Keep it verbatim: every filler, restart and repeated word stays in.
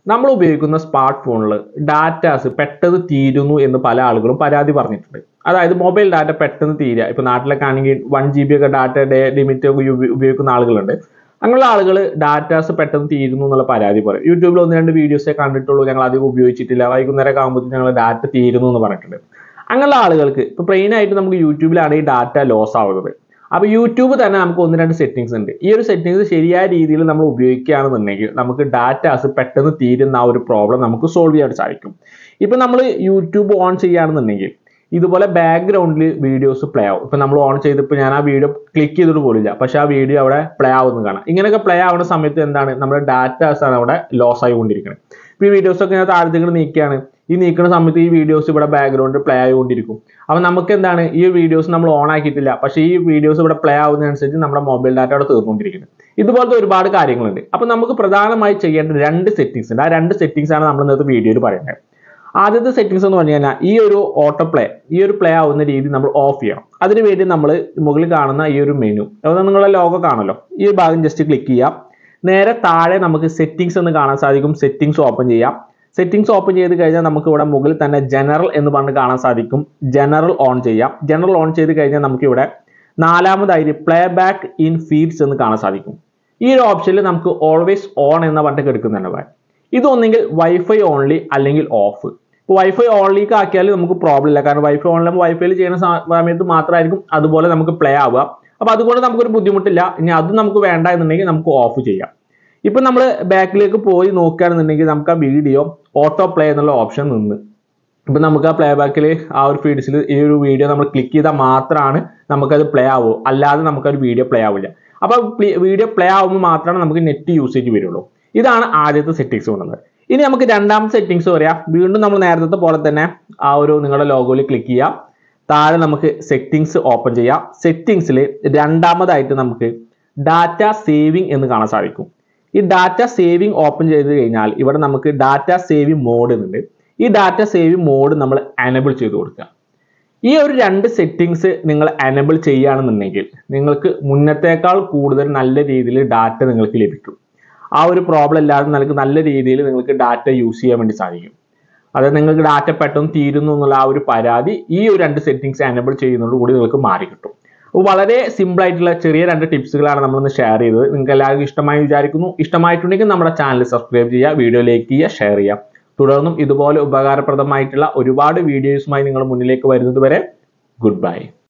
നമ്മൾ ഉപയോഗിക്കുന്ന സ്മാർട്ട് ഫോണിൽ ഡാറ്റാസ് പെട്ടെന്ന് തീരുന്നു എന്ന് പല ആളുകളും പരാതി പറഞ്ഞിട്ടുണ്ട്. അതായത് മൊബൈൽ ഡാറ്റ പെട്ടെന്ന് തീരുക. ഇപ്പോൾ നാട്ടിലൊക്കെ ആണെങ്കിൽ വൺ ജി ബി ഒക്കെ ഡാറ്റ ഡേ ലിമിറ്റ് ഒക്കെ ഉപയോഗിക്കുന്ന ആളുകളുണ്ട്. അങ്ങനെയുള്ള ആളുകൾ ഡാറ്റാസ് പെട്ടെന്ന് തീരുന്നു എന്നുള്ള പരാതി പറയും. യൂട്യൂബിൽ ഒന്ന് രണ്ട് വീഡിയോസേ കണ്ടിട്ടുള്ളൂ, ഞങ്ങൾ അധികം ഉപയോഗിച്ചിട്ടില്ല, വൈകുന്നേരം ആകുമ്പോൾ ഞങ്ങൾ ഡാറ്റ തീരുന്നു എന്ന് പറഞ്ഞിട്ടുണ്ട്. അങ്ങനെയുള്ള ആളുകൾക്ക് ഇപ്പോൾ മെയിനായിട്ട് നമുക്ക് യൂട്യൂബിലാണ് ഈ ഡാറ്റ ലോസ് ആവുന്നത്. അപ്പോൾ യൂട്യൂബ് തന്നെ നമുക്ക് ഒന്ന് രണ്ട് സെറ്റിങ്സ് ഉണ്ട്. ഈ ഒരു സെറ്റിങ്സ് ശരിയായ രീതിയിൽ നമ്മൾ ഉപയോഗിക്കുകയാണെന്നുണ്ടെങ്കിൽ നമുക്ക് ഡാറ്റാസ് പെട്ടെന്ന് തീരുന്ന ആ ഒരു പ്രോബ്ലം നമുക്ക് സോൾവ് ചെയ്യാൻ സാധിക്കും. ഇപ്പം നമ്മൾ യൂട്യൂബ് ഓൺ ചെയ്യുകയാണെന്നുണ്ടെങ്കിൽ ഇതുപോലെ ബാക്ക്ഗ്രൗണ്ടിൽ വീഡിയോസ് പ്ലേ ആവും. ഇപ്പം നമ്മൾ ഓൺ ചെയ്തപ്പോൾ ഞാൻ ആ വീഡിയോ ക്ലിക്ക് ചെയ്തിട്ട് പോലില്ല, പക്ഷേ ആ വീഡിയോ അവിടെ പ്ലേ ആവുന്ന കാണാം. ഇങ്ങനെയൊക്കെ പ്ലേ ആവുന്ന സമയത്ത് എന്താണ്, നമ്മുടെ ഡാറ്റാസ് ആണ് അവിടെ ലോസ് ആയിക്കൊണ്ടിരിക്കുന്നത്. ഇപ്പോൾ ഈ വീഡിയോസൊക്കെ ഞാൻ താഴത്തേക്ക് നീക്കുകയാണ്. ഈ നീക്കുന്ന സമയത്ത് ഈ വീഡിയോസ് ഇവിടെ ബാക്ക്ഗ്രൗണ്ടിൽ പ്ലേ ആയിക്കൊണ്ടിരിക്കും. അപ്പോൾ നമുക്ക് എന്താണ്, ഈ വീഡിയോസ് നമ്മൾ ഓൺ ആക്കിയിട്ടില്ല, പക്ഷേ ഈ വീഡിയോസ് ഇവിടെ പ്ലേ ആവുന്നതനുസരിച്ച് നമ്മുടെ മൊബൈൽ ഡാറ്റ അവിടെ തീർന്നുകൊണ്ടിരിക്കുന്നത്. ഇതുപോലത്തെ ഒരുപാട് കാര്യങ്ങളുണ്ട്. അപ്പോൾ നമുക്ക് പ്രധാനമായി ചെയ്യേണ്ട രണ്ട് സെറ്റിങ്സ് ഉണ്ട്. ആ രണ്ട് സെറ്റിങ്സ് ആണ് നമ്മൾ ഇന്നത്തെ വീഡിയോയിൽ പറയുന്നത്. ആദ്യത്തെ സെറ്റിങ്സ് എന്ന് പറഞ്ഞു കഴിഞ്ഞാൽ ഈ ഒരു ഓട്ടോ പ്ലേ, ഈ ഒരു പ്ലേ ആവുന്ന രീതി നമ്മൾ ഓഫ് ചെയ്യണം. അതിനുവേണ്ടി നമ്മൾ മുകളിൽ കാണുന്ന ഈ ഒരു മെനു, അതായത് നിങ്ങളുടെ ലോഗോ കാണല്ലോ, ഈ ഒരു ഭാഗം ജസ്റ്റ് ക്ലിക്ക് ചെയ്യാം. നേരെ താഴെ നമുക്ക് സെറ്റിങ്സ് എന്ന് കാണാൻ സാധിക്കും. സെറ്റിങ്സ് ഓപ്പൺ ചെയ്യാം. സെറ്റിങ്സ് ഓപ്പൺ ചെയ്ത് കഴിഞ്ഞാൽ നമുക്ക് ഇവിടെ മുകളിൽ തന്നെ ജനറൽ എന്ന് പറഞ്ഞ് കാണാൻ സാധിക്കും. ജനറൽ ഓൺ ചെയ്യാം. ജനറൽ ഓൺ ചെയ്ത് കഴിഞ്ഞാൽ നമുക്ക് ഇവിടെ നാലാമതായിട്ട് പ്ലേ ബാക്ക് ഇൻ ഫീഡ്സ് എന്ന് കാണാൻ സാധിക്കും. ഈ ഒരു ഓപ്ഷനിൽ നമുക്ക് ഓൾവേസ് ഓൺ എന്ന ബട്ടൺ എടുക്കുന്നുണ്ട്. ഇതൊന്നെങ്കിൽ വൈഫൈ ഓൺലി അല്ലെങ്കിൽ ഓഫ്. ഇപ്പോൾ വൈഫൈ ഓൺലിക്ക് ആക്കിയാൽ നമുക്ക് പ്രോബ്ലം ഇല്ല, കാരണം വൈഫൈ ഓൺലി വൈഫൈയിൽ ചെയ്യുന്ന സമയത്ത് മാത്രമായിരിക്കും അതുപോലെ നമുക്ക് പ്ലേ ആവുക. അപ്പോൾ അതുകൊണ്ട് നമുക്കൊരു ബുദ്ധിമുട്ടില്ല. ഇനി അത് നമുക്ക് വേണ്ട എന്നുണ്ടെങ്കിൽ നമുക്ക് ഓഫ് ചെയ്യാം. ഇപ്പം നമ്മൾ ബാക്കിലേക്ക് പോയി നോക്കുകയാണെന്നുണ്ടെങ്കിൽ നമുക്ക് ആ വീഡിയോ ഓട്ടോ പ്ലേ എന്നുള്ള ഓപ്ഷൻ നിന്ന് ഇപ്പം നമുക്ക് ആ പ്ലേ ബാക്കിൽ ആ ഒരു ഫീഡ്സിൽ ഈ ഒരു വീഡിയോ നമ്മൾ ക്ലിക്ക് ചെയ്താൽ മാത്രമാണ് നമുക്കത് പ്ലേ ആവൂ, അല്ലാതെ നമുക്കൊരു വീഡിയോ പ്ലേ ആവില്ല. അപ്പോൾ വീഡിയോ പ്ലേ ആവുമ്പോൾ മാത്രമാണ് നമുക്ക് നെറ്റ് യൂസേജ് വരുള്ളൂ. ഇതാണ് ആദ്യത്തെ സെറ്റിങ്സ് കൊണ്ടുവന്നത്. ഇനി നമുക്ക് രണ്ടാമത്തെ സെറ്റിങ്സ് പറയാം. വീണ്ടും നമ്മൾ നേരത്തെ പോലെ തന്നെ ആ ഒരു നിങ്ങളുടെ ലോഗോയിൽ ക്ലിക്ക് ചെയ്യാം. താഴെ നമുക്ക് സെറ്റിങ്സ് ഓപ്പൺ ചെയ്യാം. സെറ്റിങ്സിൽ രണ്ടാമതായിട്ട് നമുക്ക് ഡാറ്റ സേവിങ് എന്ന് കാണാൻ സാധിക്കും. ഈ ഡാറ്റ സേവിങ് ഓപ്പൺ ചെയ്ത് കഴിഞ്ഞാൽ ഇവിടെ നമുക്ക് ഡാറ്റ സേവിങ് മോഡ് എന്നുണ്ട്. ഈ ഡാറ്റ സേവിങ് മോഡ് നമ്മൾ എനേബിൾ ചെയ്ത് കൊടുക്കുക. ഈ ഒരു രണ്ട് സെറ്റിങ്സ് നിങ്ങൾ എനേബിൾ ചെയ്യുകയാണെന്നുണ്ടെങ്കിൽ നിങ്ങൾക്ക് മുന്നത്തേക്കാൾ കൂടുതൽ നല്ല രീതിയിൽ ഡാറ്റ നിങ്ങൾക്ക് ലഭിക്കും. ആ ഒരു പ്രോബ്ലം ഇല്ലാതെ നിങ്ങൾക്ക് നല്ല രീതിയിൽ നിങ്ങൾക്ക് ഡാറ്റ യൂസ് ചെയ്യാൻ വേണ്ടി സാധിക്കും. അതായത് നിങ്ങൾക്ക് ഡാറ്റ പെട്ടെന്ന് തീരുന്നു എന്നുള്ള ആ ഒരു പരാതി ഈ ഒരു രണ്ട് സെറ്റിങ്സ് എനേബിൾ ചെയ്യുന്നതോടുകൂടി നിങ്ങൾക്ക് മാറി കിട്ടും. അപ്പോൾ വളരെ സിമ്പിൾ ആയിട്ടുള്ള ചെറിയ രണ്ട് ടിപ്സുകളാണ് നമ്മളിന്ന് ഷെയർ ചെയ്തത്. നിങ്ങൾക്ക് എല്ലാവർക്കും ഇഷ്ടമായി വിചാരിക്കുന്നു. ഇഷ്ടമായിട്ടുണ്ടെങ്കിൽ നമ്മുടെ ചാനൽ സബ്സ്ക്രൈബ് ചെയ്യുക, വീഡിയോ ലൈക്ക് ചെയ്യുക, ഷെയർ ചെയ്യുക. തുടർന്നും ഇതുപോലെ ഉപകാരപ്രദമായിട്ടുള്ള ഒരുപാട് വീഡിയോസുമായി നിങ്ങൾ മുന്നിലേക്ക് വരുന്നത് വരെ ഗുഡ് ബൈ.